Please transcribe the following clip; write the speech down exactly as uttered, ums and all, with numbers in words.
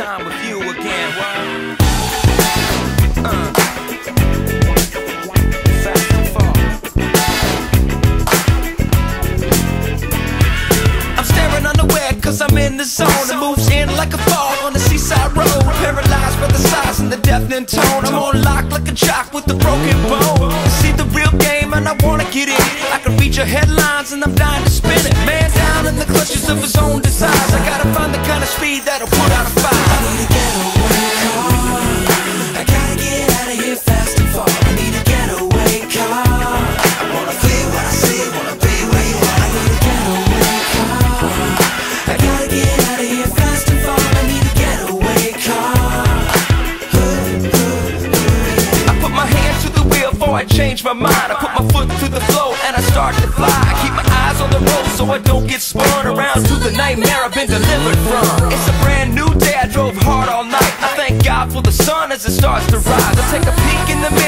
time with you again, what? Uh. Fast and far. I'm staring unaware cause I'm in the zone. It moves in like a fog on the seaside road. Paralyzed by the size and the deafening tone. I'm on lock like a jock with a broken bone. I see the real game and I wanna get in. I can read your headlines and I'm dying to spin it. Man down in the clutches of his own desires. I gotta find the kind of speed that'll put out a fire. I need a getaway car. I gotta get out of here fast and far. I need a getaway car. I wanna feel what I see, wanna be where you are. I need a getaway car. I gotta get out of here fast and far. I need a getaway car. I put my hand to the wheel before I change my mind. I put my foot through the flow and I start to fly. I keep my eyes on the road so I don't get spun around to the nightmare I've been delivered from. It's a brand new day, I drove hard all night. I thank God for the sun as it starts to rise. I take a peek in the mirror